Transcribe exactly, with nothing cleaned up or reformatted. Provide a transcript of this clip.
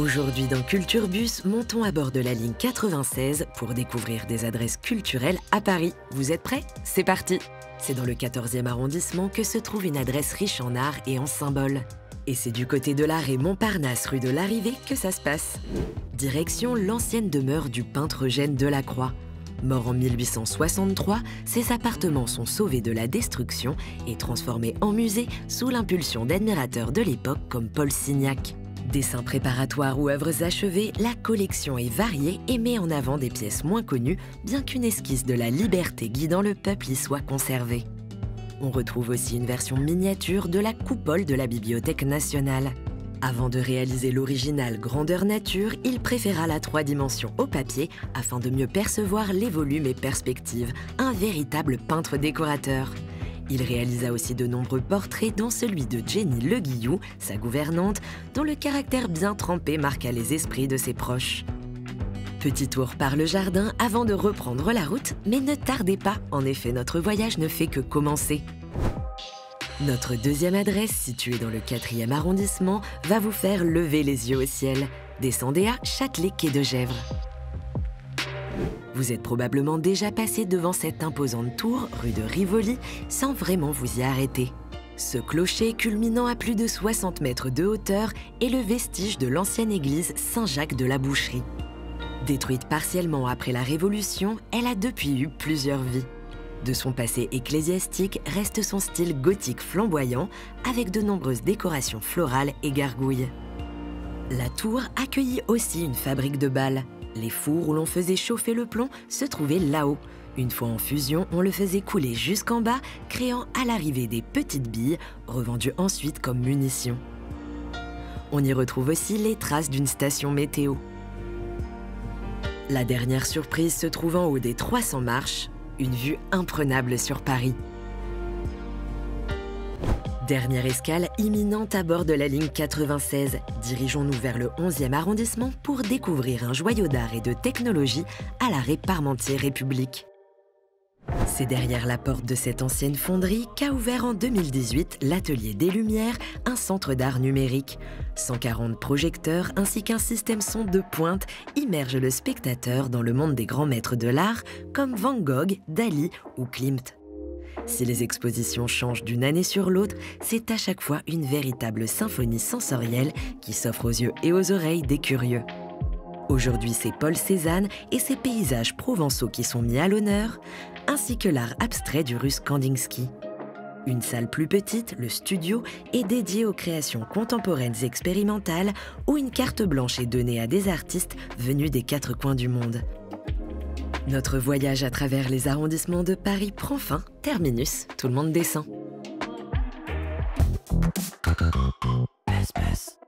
Aujourd'hui dans Culture Bus, montons à bord de la ligne quatre-vingt-seize pour découvrir des adresses culturelles à Paris. Vous êtes prêts? C'est parti! C'est dans le quatorzième arrondissement que se trouve une adresse riche en art et en symboles. Et c'est du côté de l'arrêt Montparnasse, rue de l'Arrivée, que ça se passe. Direction l'ancienne demeure du peintre Eugène Delacroix. Mort en mille huit cent soixante-trois, ses appartements sont sauvés de la destruction et transformés en musée sous l'impulsion d'admirateurs de l'époque comme Paul Signac. Dessins préparatoires ou œuvres achevées, la collection est variée et met en avant des pièces moins connues, bien qu'une esquisse de la liberté guidant le peuple y soit conservée. On retrouve aussi une version miniature de la coupole de la Bibliothèque nationale. Avant de réaliser l'original grandeur nature, il préféra la trois dimensions au papier afin de mieux percevoir les volumes et perspectives, un véritable peintre décorateur. Il réalisa aussi de nombreux portraits, dont celui de Jenny Le Guillou, sa gouvernante, dont le caractère bien trempé marqua les esprits de ses proches. Petit tour par le jardin avant de reprendre la route, mais ne tardez pas, en effet notre voyage ne fait que commencer. Notre deuxième adresse, située dans le quatrième arrondissement, va vous faire lever les yeux au ciel. Descendez à Châtelet-Quai de Gesvres. Vous êtes probablement déjà passé devant cette imposante tour, rue de Rivoli, sans vraiment vous y arrêter. Ce clocher, culminant à plus de soixante mètres de hauteur, est le vestige de l'ancienne église Saint-Jacques de la Boucherie. Détruite partiellement après la Révolution, elle a depuis eu plusieurs vies. De son passé ecclésiastique reste son style gothique flamboyant, avec de nombreuses décorations florales et gargouilles. La tour accueillit aussi une fabrique de balles. Les fours où l'on faisait chauffer le plomb se trouvaient là-haut. Une fois en fusion, on le faisait couler jusqu'en bas, créant à l'arrivée des petites billes, revendues ensuite comme munitions. On y retrouve aussi les traces d'une station météo. La dernière surprise se trouve en haut des trois cents marches, une vue imprenable sur Paris. Dernière escale imminente à bord de la ligne quatre-vingt-seize. Dirigeons-nous vers le onzième arrondissement pour découvrir un joyau d'art et de technologie à l'arrêt Parmentier-République. C'est derrière la porte de cette ancienne fonderie qu'a ouvert en deux mille dix-huit l'Atelier des Lumières, un centre d'art numérique. cent quarante projecteurs ainsi qu'un système son de pointe immergent le spectateur dans le monde des grands maîtres de l'art comme Van Gogh, Dali ou Klimt. Si les expositions changent d'une année sur l'autre, c'est à chaque fois une véritable symphonie sensorielle qui s'offre aux yeux et aux oreilles des curieux. Aujourd'hui, c'est Paul Cézanne et ses paysages provençaux qui sont mis à l'honneur, ainsi que l'art abstrait du russe Kandinsky. Une salle plus petite, le studio, est dédiée aux créations contemporaines expérimentales où une carte blanche est donnée à des artistes venus des quatre coins du monde. Notre voyage à travers les arrondissements de Paris prend fin. Terminus, tout le monde descend. Buzz, buzz.